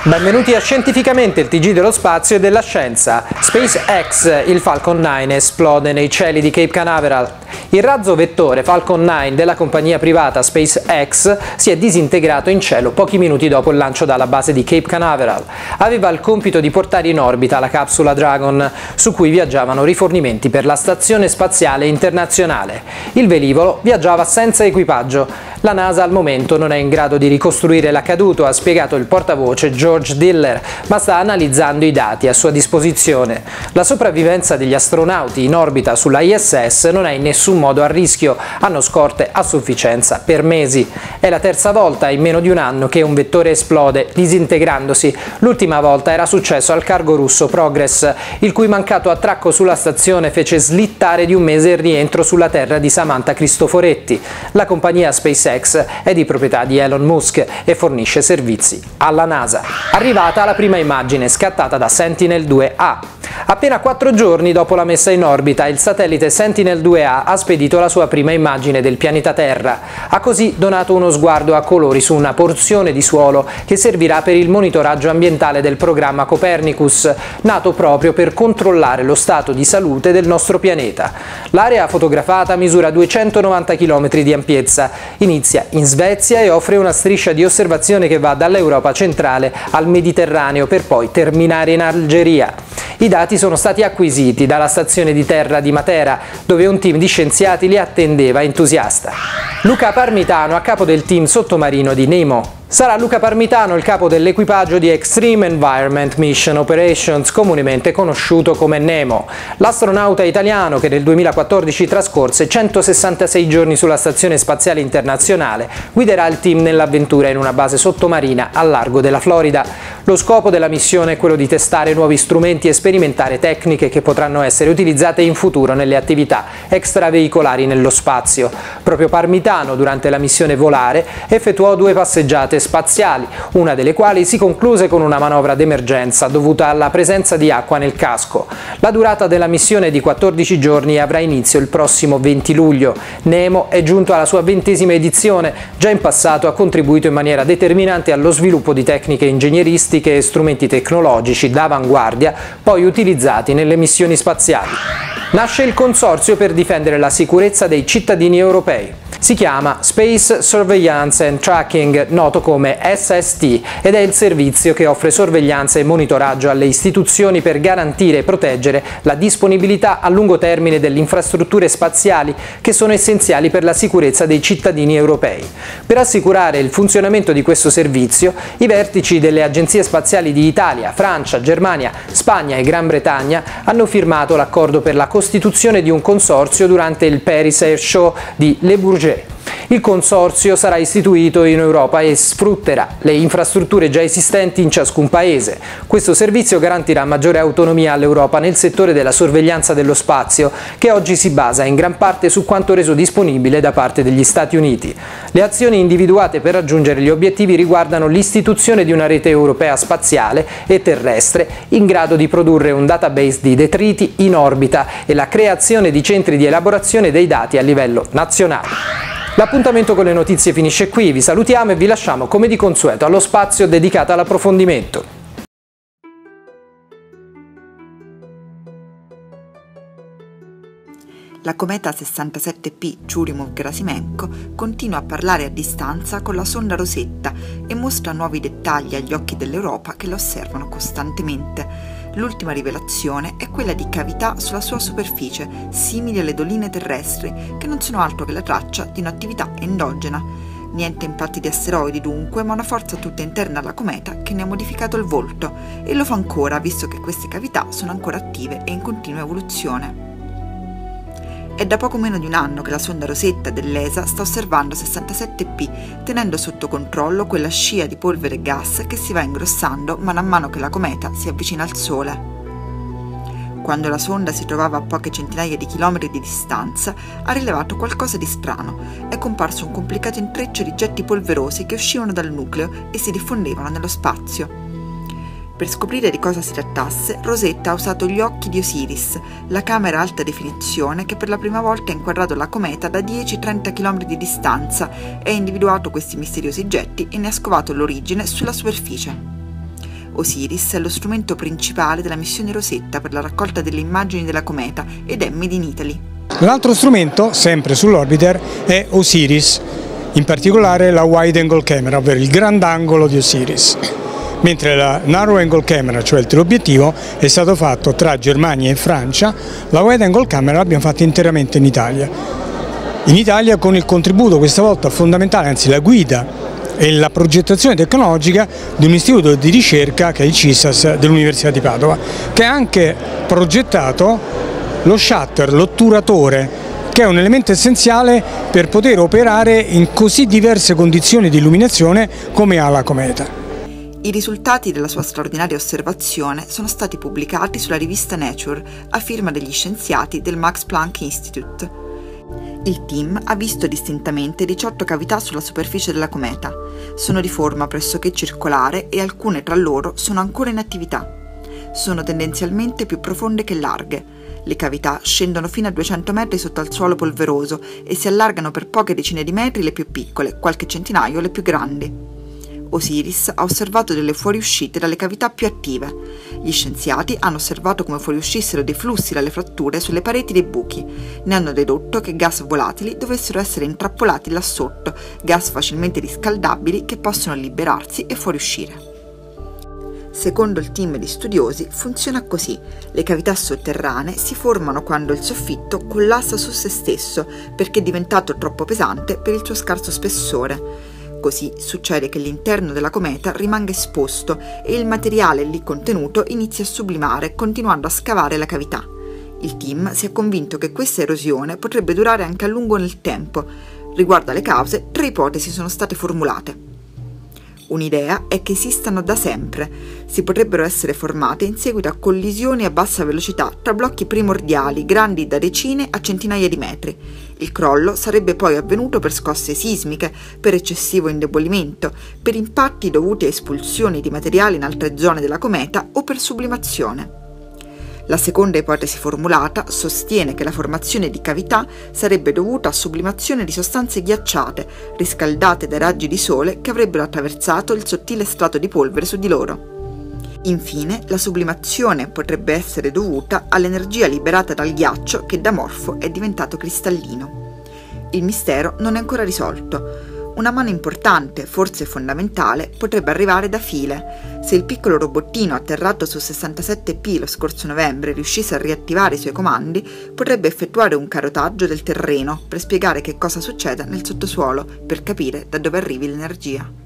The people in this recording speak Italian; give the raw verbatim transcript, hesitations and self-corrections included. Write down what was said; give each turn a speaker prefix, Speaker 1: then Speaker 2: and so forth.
Speaker 1: Benvenuti a Scientificamente, il T G dello spazio e della scienza. SpaceX, il Falcon nove esplode nei cieli di Cape Canaveral. Il razzo vettore Falcon nove della compagnia privata SpaceX si è disintegrato in cielo pochi minuti dopo il lancio dalla base di Cape Canaveral. Aveva il compito di portare in orbita la capsula Dragon, su cui viaggiavano rifornimenti per la Stazione Spaziale Internazionale. Il velivolo viaggiava senza equipaggio. La NASA al momento non è in grado di ricostruire l'accaduto, ha spiegato il portavoce George Diller, ma sta analizzando i dati a sua disposizione. La sopravvivenza degli astronauti in orbita sulla I S S non è in nessun modo a rischio, hanno scorte a sufficienza per mesi. È la terza volta in meno di un anno che un vettore esplode, disintegrandosi. L'ultima volta era successo al cargo russo Progress, il cui mancato attracco sulla stazione fece slittare di un mese il rientro sulla Terra di Samantha Cristoforetti. La compagnia SpaceX è di proprietà di Elon Musk e fornisce servizi alla NASA. Arrivata la prima immagine scattata da Sentinel due A. Appena quattro giorni dopo la messa in orbita, il satellite Sentinel due A ha spedito la sua prima immagine del pianeta Terra. Ha così donato uno sguardo a colori su una porzione di suolo che servirà per il monitoraggio ambientale del programma Copernicus, nato proprio per controllare lo stato di salute del nostro pianeta. L'area fotografata misura duecentonovanta chilometri di ampiezza, inizia in Svezia e offre una striscia di osservazione che va dall'Europa centrale al Mediterraneo per poi terminare in Algeria. I dati sono stati acquisiti dalla stazione di terra di Matera, dove un team di scienziati li attendeva entusiasta. Luca Parmitano, a capo del team sottomarino di Nemo. Sarà Luca Parmitano il capo dell'equipaggio di Extreme Environment Mission Operations, comunemente conosciuto come Nemo. L'astronauta italiano, che nel duemilaquattordici trascorse centosessantasei giorni sulla Stazione Spaziale Internazionale, guiderà il team nell'avventura in una base sottomarina al largo della Florida. Lo scopo della missione è quello di testare nuovi strumenti e sperimentare tecniche che potranno essere utilizzate in futuro nelle attività extraveicolari nello spazio. Proprio Parmitano, durante la missione Volare, effettuò due passeggiate spaziali, una delle quali si concluse con una manovra d'emergenza dovuta alla presenza di acqua nel casco. La durata della missione è di quattordici giorni e avrà inizio il prossimo venti luglio. Nemo è giunto alla sua ventesima edizione, già in passato ha contribuito in maniera determinante allo sviluppo di tecniche ingegneristiche e strumenti tecnologici d'avanguardia poi utilizzati nelle missioni spaziali. Nasce il consorzio per difendere la sicurezza dei cittadini europei. Si chiama Space Surveillance and Tracking, noto come S S T, ed è il servizio che offre sorveglianza e monitoraggio alle istituzioni per garantire e proteggere la disponibilità a lungo termine delle infrastrutture spaziali che sono essenziali per la sicurezza dei cittadini europei. Per assicurare il funzionamento di questo servizio, i vertici delle agenzie spaziali di Italia, Francia, Germania, Spagna e Gran Bretagna hanno firmato l'accordo per la costituzione di un consorzio durante il Paris Air Show di Le Bourget. Il consorzio sarà istituito in Europa e sfrutterà le infrastrutture già esistenti in ciascun paese. Questo servizio garantirà maggiore autonomia all'Europa nel settore della sorveglianza dello spazio, che oggi si basa in gran parte su quanto reso disponibile da parte degli Stati Uniti. Le azioni individuate per raggiungere gli obiettivi riguardano l'istituzione di una rete europea spaziale e terrestre in grado di produrre un database di detriti in orbita e la creazione di centri di elaborazione dei dati a livello nazionale. L'appuntamento con le notizie finisce qui, vi salutiamo e vi lasciamo come di consueto allo spazio dedicato all'approfondimento.
Speaker 2: La cometa sessantasette P Churyumov-Gerasimenko continua a parlare a distanza con la sonda Rosetta e mostra nuovi dettagli agli occhi dell'Europa che la osservano costantemente. L'ultima rivelazione è quella di cavità sulla sua superficie, simili alle doline terrestri, che non sono altro che la traccia di un'attività endogena. Niente impatti di asteroidi dunque, ma una forza tutta interna alla cometa che ne ha modificato il volto, e lo fa ancora visto che queste cavità sono ancora attive e in continua evoluzione. È da poco meno di un anno che la sonda Rosetta dell'E S A sta osservando sessantasette P, tenendo sotto controllo quella scia di polvere e gas che si va ingrossando man mano che la cometa si avvicina al Sole. Quando la sonda si trovava a poche centinaia di chilometri di distanza, ha rilevato qualcosa di strano. È comparso un complicato intreccio di getti polverosi che uscivano dal nucleo e si diffondevano nello spazio. Per scoprire di cosa si trattasse, Rosetta ha usato gli occhi di Osiris, la camera alta definizione che per la prima volta ha inquadrato la cometa da dieci trenta chilometri di distanza e ha individuato questi misteriosi getti e ne ha scovato l'origine sulla superficie. Osiris è lo strumento principale della missione Rosetta per la raccolta delle immagini della cometa ed è made in Italy.
Speaker 3: L'altro strumento, sempre sull'orbiter, è Osiris, in particolare la Wide Angle Camera, ovvero il grandangolo di Osiris, mentre la Narrow Angle Camera, cioè il teleobiettivo, è stato fatto tra Germania e Francia. La Wide Angle Camera l'abbiamo fatta interamente in Italia. In Italia con il contributo questa volta fondamentale, anzi la guida e la progettazione tecnologica di un istituto di ricerca che è il C I S A S dell'Università di Padova, che ha anche progettato lo shutter, l'otturatore, che è un elemento essenziale per poter operare in così diverse condizioni di illuminazione come ha la cometa.
Speaker 2: I risultati della sua straordinaria osservazione sono stati pubblicati sulla rivista Nature a firma degli scienziati del Max Planck Institute. Il team ha visto distintamente diciotto cavità sulla superficie della cometa. Sono di forma pressoché circolare e alcune tra loro sono ancora in attività. Sono tendenzialmente più profonde che larghe. Le cavità scendono fino a duecento metri sotto al suolo polveroso e si allargano per poche decine di metri le più piccole, qualche centinaio le più grandi. Osiris ha osservato delle fuoriuscite dalle cavità più attive. Gli scienziati hanno osservato come fuoriuscissero dei flussi dalle fratture sulle pareti dei buchi. Ne hanno dedotto che gas volatili dovessero essere intrappolati là sotto, gas facilmente riscaldabili che possono liberarsi e fuoriuscire. Secondo il team di studiosi funziona così: le cavità sotterranee si formano quando il soffitto collassa su se stesso perché è diventato troppo pesante per il suo scarso spessore. Così succede che l'interno della cometa rimanga esposto e il materiale lì contenuto inizia a sublimare, continuando a scavare la cavità. Il team si è convinto che questa erosione potrebbe durare anche a lungo nel tempo. Riguardo alle cause, tre ipotesi sono state formulate. Un'idea è che esistano da sempre. Si potrebbero essere formate in seguito a collisioni a bassa velocità tra blocchi primordiali grandi da decine a centinaia di metri. Il crollo sarebbe poi avvenuto per scosse sismiche, per eccessivo indebolimento, per impatti dovuti a espulsioni di materiali in altre zone della cometa o per sublimazione. La seconda ipotesi formulata sostiene che la formazione di cavità sarebbe dovuta a sublimazione di sostanze ghiacciate, riscaldate dai raggi di sole che avrebbero attraversato il sottile strato di polvere su di loro. Infine, la sublimazione potrebbe essere dovuta all'energia liberata dal ghiaccio che da amorfo è diventato cristallino. Il mistero non è ancora risolto. Una mano importante, forse fondamentale, potrebbe arrivare da File. Se il piccolo robottino atterrato su sessantasette P lo scorso novembre riuscisse a riattivare i suoi comandi, potrebbe effettuare un carotaggio del terreno per spiegare che cosa succeda nel sottosuolo, per capire da dove arrivi l'energia.